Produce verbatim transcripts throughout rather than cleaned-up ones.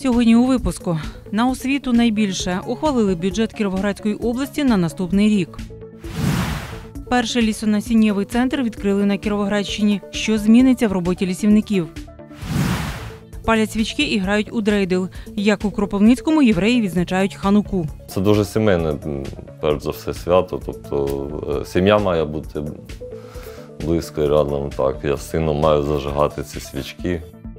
Сьогодні у випуску. На освіту найбільше. Ухвалили бюджет Кіровоградської області на наступний рік. Перший лісонасіннєвий центр відкрили на Кіровоградщині. Що зміниться в роботі лісівників? Палять свічки і грають у дрейдл. Як у Кропивницькому євреї відзначають Хануку. Це дуже сімейне, перш за все, свято. Тобто сім'я має бути близько і рядом. Так, я з сином маю зажигати ці свічки.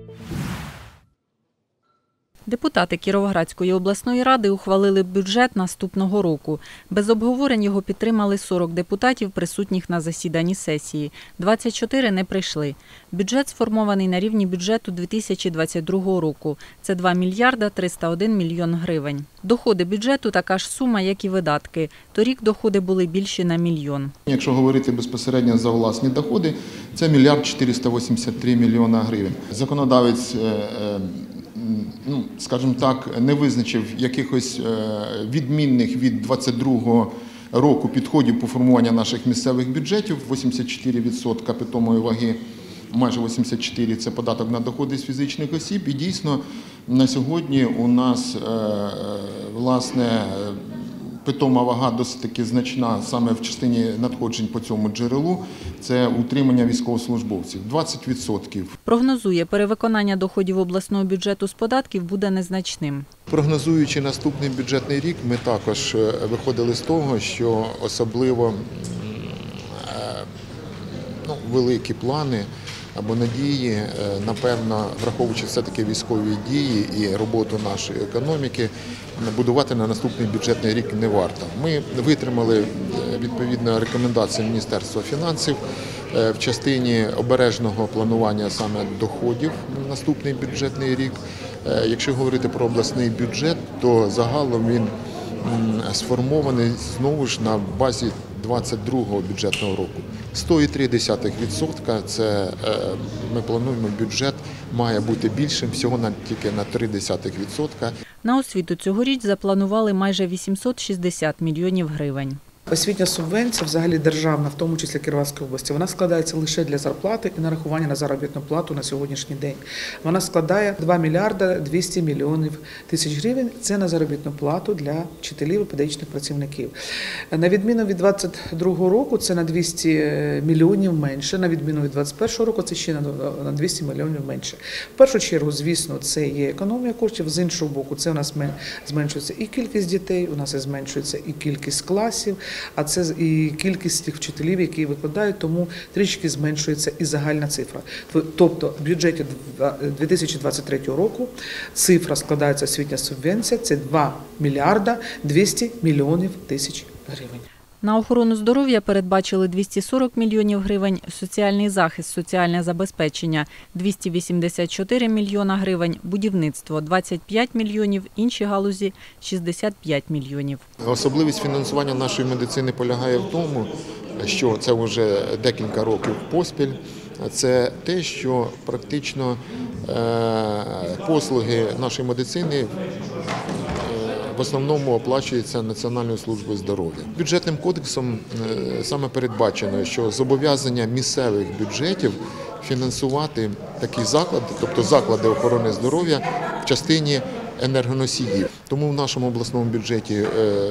Депутати Кіровоградської обласної ради ухвалили бюджет наступного року. Без обговорень його підтримали сорок депутатів, присутніх на засіданні сесії. двадцять чотири не прийшли. Бюджет сформований на рівні бюджету дві тисячі двадцять другого року. Це два мільярда триста один мільйон гривень. Доходи бюджету така ж сума, як і видатки. Торік доходи були більші на мільйон. Якщо говорити безпосередньо за власні доходи, це мільярд чотириста вісімдесят три мільйона гривень. Законодавець, ну, скажімо так, не визначив якихось відмінних від двадцять другого року підходів по формуванню наших місцевих бюджетів. вісімдесят чотири відсотки питомої ваги, майже вісімдесят чотири відсотки – це податок на доходи з фізичних осіб. І дійсно на сьогодні у нас, власне, питома вага досить таки значна саме в частині надходжень по цьому джерелу – це утримання військовослужбовців – двадцять відсотків. Прогнозує, перевиконання доходів обласного бюджету з податків буде незначним. Прогнозуючи наступний бюджетний рік, ми також виходили з того, що особливо ну, великі плани або надії, напевно, враховуючи все-таки військові дії і роботу нашої економіки, будувати на наступний бюджетний рік не варто. Ми витримали відповідно рекомендації Міністерства фінансів в частині обережного планування саме доходів на наступний бюджетний рік. Якщо говорити про обласний бюджет, то загалом він сформований знову ж на базі двадцять другого бюджетного року. сто три відсотка – це ми плануємо, бюджет має бути більшим, всього на тільки на три відсотка. На освіту цьогоріч запланували майже вісімсот шістдесят мільйонів гривень. Освітня субвенція, взагалі державна, в тому числі Кіровоградської області, вона складається лише для зарплати і нарахування на заробітну плату на сьогоднішній день. Вона складає два мільярда двісті мільйонів тисяч гривень. Це на заробітну плату для вчителів і педагогічних працівників. На відміну від двадцять другого року це на двісті мільйонів менше, на відміну від двадцять першого року це ще на двісті мільйонів менше. В першу чергу, звісно, це є економія коштів, з іншого боку, це у нас зменшується і кількість дітей, у нас зменшується і кількість класів, а це і кількість тих вчителів, які викладають, тому трішки зменшується і загальна цифра. Тобто в бюджеті дві тисячі двадцять третього року цифра складається освітня субвенція, це два мільярда двісті мільйонів тисяч гривень. На охорону здоров'я передбачили двісті сорок мільйонів гривень, соціальний захист, соціальне забезпечення – двісті вісімдесят чотири мільйона гривень, будівництво – двадцять п'ять мільйонів, інші галузі – шістдесят п'ять мільйонів. Особливість фінансування нашої медицини полягає в тому, що це вже декілька років поспіль, це те, що практично послуги нашої медицини в основному оплачується Національною службою здоров'я. Бюджетним кодексом саме передбачено, що зобов'язання місцевих бюджетів фінансувати такі заклади, тобто заклади охорони здоров'я в частині енергоносіїв. Тому в нашому обласному бюджеті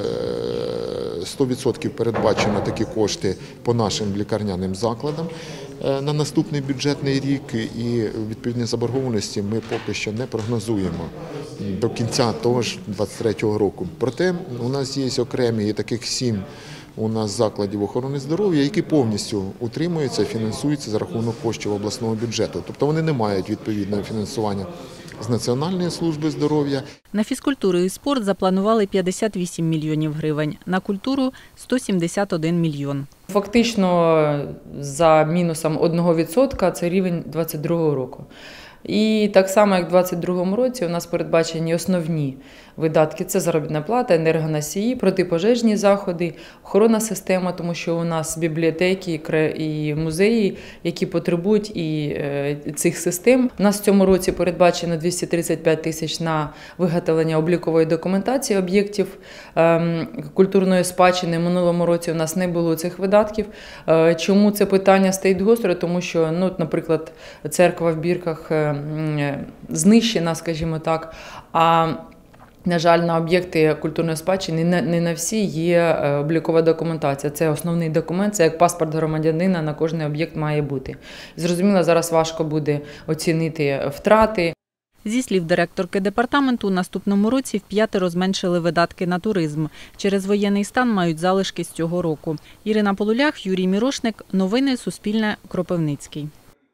сто відсотків передбачено такі кошти по нашим лікарняним закладам на наступний бюджетний рік, і відповідні заборгованості ми поки що не прогнозуємо до кінця того ж двадцять третього року. Проте у нас є окремі таких сім у нас закладів охорони здоров'я, які повністю утримуються і фінансуються за рахунок коштів обласного бюджету. Тобто вони не мають відповідного фінансування з Національної служби здоров'я. На фізкультуру і спорт запланували п'ятдесят вісім мільйонів гривень, на культуру – сто сімдесят один мільйон. Фактично за мінусом одного відсотка це рівень двадцять другого року. І так само, як у двадцять другому році, у нас передбачені основні видатки – це заробітна плата, енергоносії, протипожежні заходи, охоронна система, тому що у нас бібліотеки і музеї, які потребують і цих систем. У нас в цьому році передбачено двісті тридцять п'ять тисяч на виготовлення облікової документації об'єктів культурної спадщини. В минулому році у нас не було цих видатків. Чому це питання стоїть гостро? Тому що, ну, наприклад, церква в Бірках м, знищена, скажімо так, а на жаль, на об'єкти культурної спадщини не, не на всі є облікова документація. Це основний документ, це як паспорт громадянина на кожний об'єкт має бути. Зрозуміло, зараз важко буде оцінити втрати. Зі слів директорки департаменту, у наступному році вп'ятеро зменшили видатки на туризм. Через воєнний стан мають залишки з цього року. Ірина Полулях, Юрій Мірошник. Новини Суспільне. Кропивницький.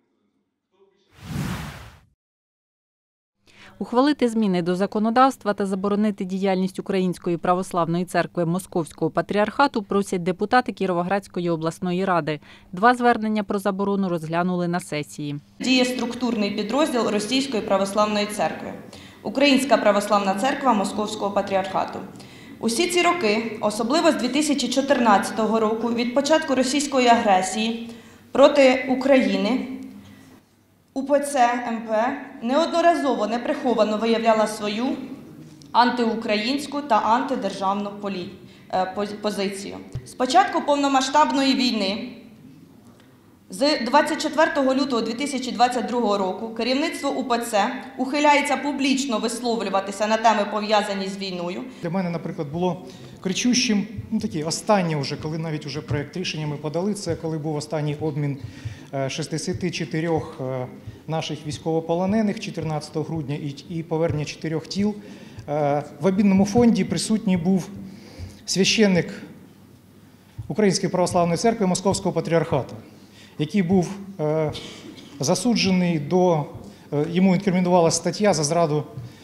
Ухвалити зміни до законодавства та заборонити діяльність Української православної церкви Московського патріархату просять депутати Кіровоградської обласної ради. Два звернення про заборону розглянули на сесії. Діє структурний підрозділ Російської православної церкви, Українська православна церква Московського патріархату. Усі ці роки, особливо з дві тисячі чотирнадцятого року, від початку російської агресії проти України, УПЦ МП неодноразово неприховано виявляла свою антиукраїнську та антидержавну позицію. З початку повномасштабної війни, з двадцять четвертого лютого дві тисячі двадцять другого року, керівництво УПЦ ухиляється публічно висловлюватися на теми, пов'язані з війною. Для мене, наприклад, було кричущим, ну такі останні вже, коли навіть уже проєкт рішення ми подали, це коли був останній обмін шістдесят чотири наших військовополонених чотирнадцятого грудня і повернення чотирьох тіл. В обмінному фонді присутній був священник Української православної церкви Московського патріархату, який був засуджений до, йому інкримінувалася стаття за зраду,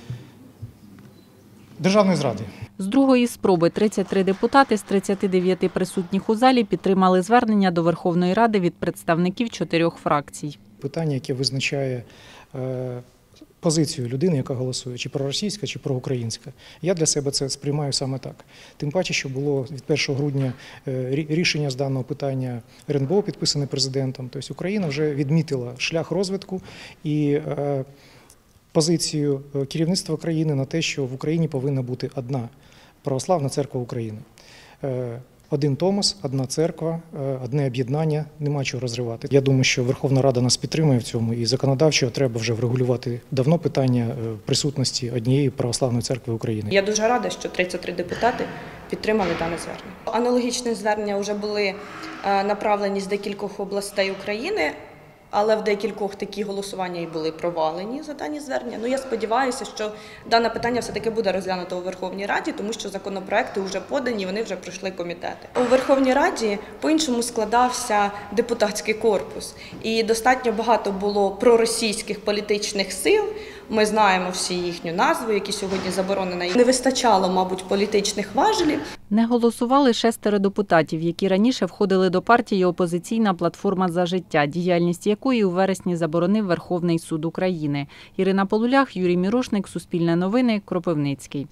державної зради. З другої спроби тридцять три депутати з тридцяти дев'яти присутніх у залі підтримали звернення до Верховної Ради від представників чотирьох фракцій. Питання, яке визначає позицію людини, яка голосує, чи проросійська, чи проукраїнська. Я для себе це сприймаю саме так. Тим паче, що було від першого грудня рішення з даного питання РНБО підписане президентом. Тобто Україна вже відмітила шлях розвитку і позицію керівництва країни на те, що в Україні повинна бути одна православна церква України. Один Томос, одна церква, одне об'єднання, нема чого розривати. Я думаю, що Верховна Рада нас підтримує в цьому, і законодавчо треба вже врегулювати давно питання присутності однієї православної церкви України. Я дуже рада, що тридцять три депутати підтримали дане звернення. Аналогічні звернення вже були направлені з декількох областей України, але в декількох такі голосування і були провалені за дані звернення. Ну, я сподіваюся, що дане питання все-таки буде розглянуто у Верховній Раді, тому що законопроекти вже подані, вони вже пройшли комітети. У Верховній Раді по-іншому складався депутатський корпус. І достатньо багато було проросійських політичних сил. Ми знаємо всі їхню назву, які сьогодні заборонені. Не вистачало, мабуть, політичних важелів. Не голосували шестеро депутатів, які раніше входили до партії «Опозиційна платформа за життя», діяльність якої у вересні заборонив Верховний суд України. Ірина Полулях, Юрій Мірошник, Суспільне новини, Кропивницький.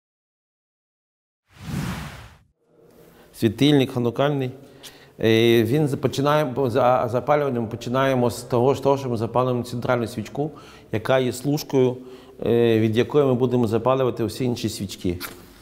Світильник ханукальний. Він починає, за запалюванням починаємо з того, що ми запалюємо центральну свічку, яка є служкою, від якої ми будемо запалювати всі інші свічки.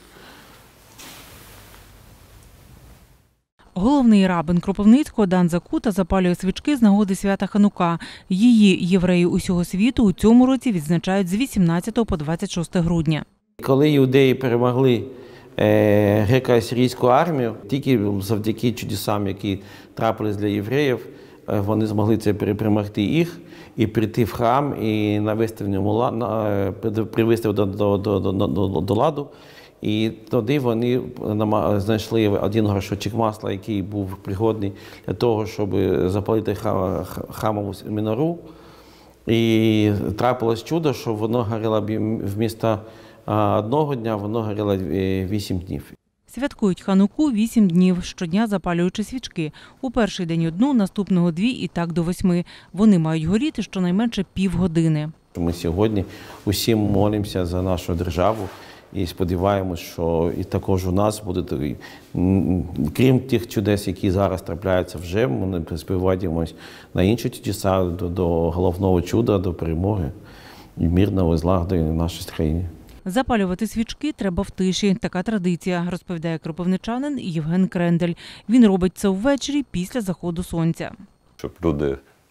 Головний рабин Кропивницького Дан Закута запалює свічки з нагоди свята Ханука. Її євреї усього світу у цьому році відзначають з вісімнадцятого по двадцять шосте грудня. Коли іудеї перемогли греко-асирійську армію, тільки завдяки чудесам, які трапились для євреїв, вони змогли це перемогти їх і прийти в храм і навести в ньому, привести до, до, до, до, до, до ладу. І тоді вони знайшли один горшочок масла, який був пригодний для того, щоб запалити храмову мінору. І трапилось чудо, що воно горіло вмісто одного дня, воно горіло вісім днів. Святкують Хануку вісім днів, щодня запалюючи свічки. У перший день одну, наступного дві і так до восьми. Вони мають горіти щонайменше півгодини. Ми сьогодні усім молимося за нашу державу. І сподіваємось, що і також у нас буде, крім тих чудес, які зараз трапляються вже, ми сподіваємось на інші чудеса, до, до головного чуда, до перемоги і мирного злагоди в нашій країні. Запалювати свічки треба в тиші. Така традиція, розповідає кропивничанин Євген Крендель. Він робить це ввечері після заходу сонця. Щоб люди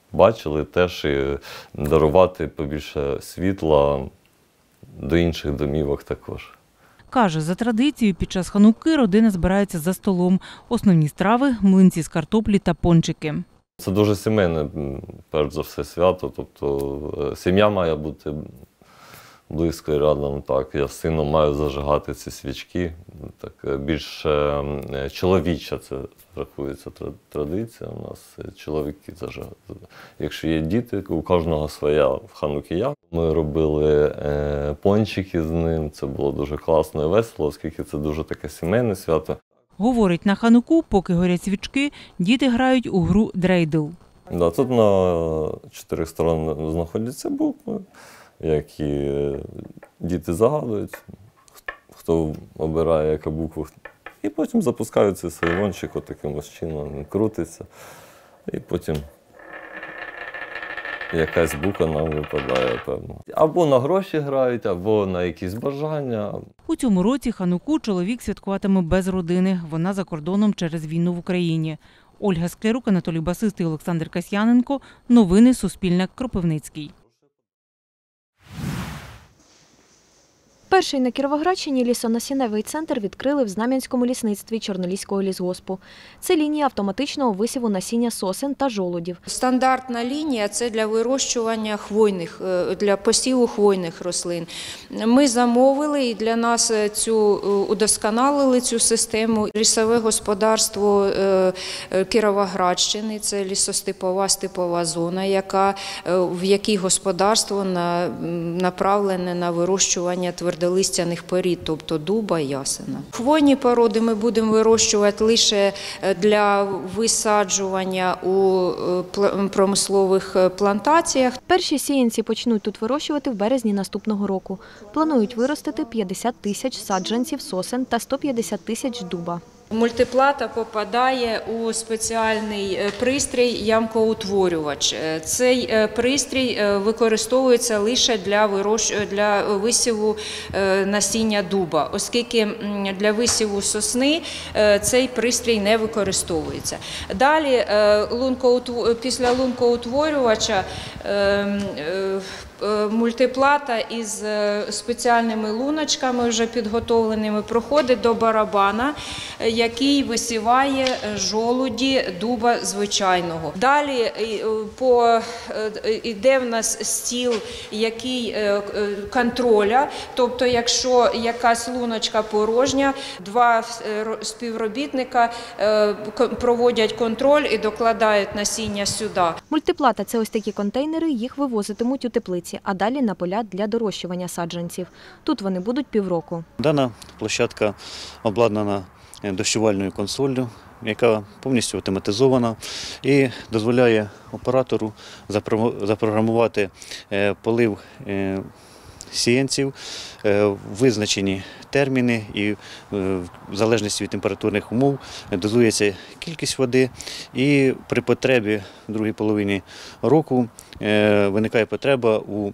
бачили, теж і дарувати побільше світла до інших домівок також. Каже, за традицією під час хануки родина збирається за столом. Основні страви – млинці з картоплі та пончики. Це дуже сімейне, перш за все, свято. Тобто сім'я має бути близько і рядом. Так. Я з сином маю зажигати ці свічки. Так, більш чоловіча це рахується традиція. У нас чоловіки зажигають. Якщо є діти, у кожного своя ханукія. Ми робили пончики з ним. Це було дуже класно і весело, оскільки це дуже таке сімейне свято. Говорить, на хануку, поки горять свічки, діти грають у гру дрейдл. Да, тут на чотирьох сторонах знаходяться букви, які діти загадують, хто обирає яку букву. І потім запускають цей сейвончик отаким чином, він крутиться. І потім якась буква нам випадає, певно. Або на гроші грають, або на якісь бажання. У цьому році хануку чоловік святкуватиме без родини. Вона за кордоном через війну в Україні. Ольга Склярук, Анатолій Басистий, Олександр Касьяненко. Новини Суспільне. Кропивницький. Перший на Кіровоградщині лісонасінневий центр відкрили в Знам'янському лісництві Чорноліського лісгоспу. Це лінія автоматичного висіву насіння сосен та жолудів. Стандартна лінія – це для вирощування хвойних, для посіву хвойних рослин. Ми замовили і для нас цю удосконалили цю систему. Лісове господарство Кіровоградщини – це лісостепова степова зона, яка, в якій господарство направлене на вирощування твердих твердолистяних порід, тобто дуба і ясена. Хвойні породи ми будемо вирощувати лише для висаджування у промислових плантаціях. Перші сіянці почнуть тут вирощувати в березні наступного року. Планують виростити п'ятдесят тисяч саджанців сосен та сто п'ятдесят тисяч дуба. Мультиплата попадає у спеціальний пристрій ямкоутворювач. Цей пристрій використовується лише для, вирощ... для висіву насіння дуба, оскільки для висіву сосни цей пристрій не використовується. Далі після лункоутворювача мультиплата із спеціальними луночками вже підготовленими проходить до барабана, який висіває жолуді дуба звичайного. Далі по, йде в нас стіл, який контроля, тобто якщо якась луночка порожня, два співробітника проводять контроль і докладають насіння сюди. Мультиплата – це ось такі контейнери, їх вивозитимуть у теплиці, а далі на поля для дорощування саджанців. Тут вони будуть півроку. Дана площадка обладнана дощувальною консоллю, яка повністю автоматизована і дозволяє оператору запрограмувати полив сіянців, визначені терміни і в залежності від температурних умов дозується кількість води і при потребі в другій половині року виникає потреба у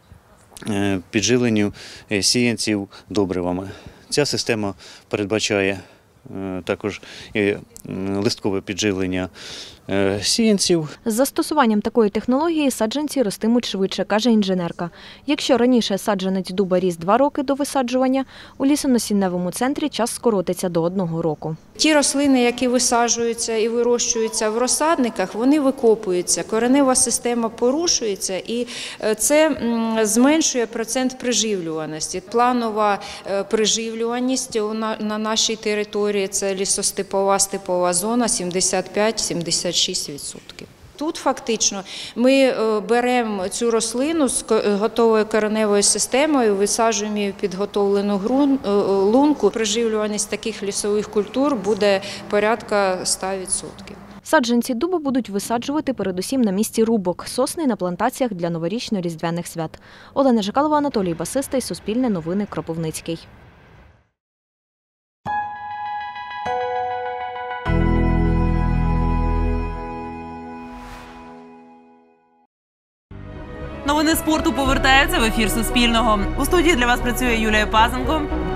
підживленню сіянців добривами. Ця система передбачає також і листкове підживлення сіянців. З застосуванням такої технології саджанці ростимуть швидше, каже інженерка. Якщо раніше саджанець дуба ріс два роки до висаджування, у лісонасінневому центрі час скоротиться до одного року. Ті рослини, які висаджуються і вирощуються в розсадниках, вони викопуються, коренева система порушується і це зменшує процент приживлюваності. Планова приживлюваність на нашій території – це лісостепова степова зона сімдесят п'ять - сімдесят шість відсотків. Тут фактично ми беремо цю рослину з готовою кореневою системою, висаджуємо її в підготовлену лунку. Приживлюваність таких лісових культур буде порядка ста відсотків. Саджанці дуба будуть висаджувати передусім на місці рубок, сосни на плантаціях для новорічно-різдвяних свят. Олена Жикалова, Анатолій Басистий, Суспільне новини, Кропивницький. Новини спорту повертаються в ефір Суспільного. У студії для вас працює Юлія Пазенко.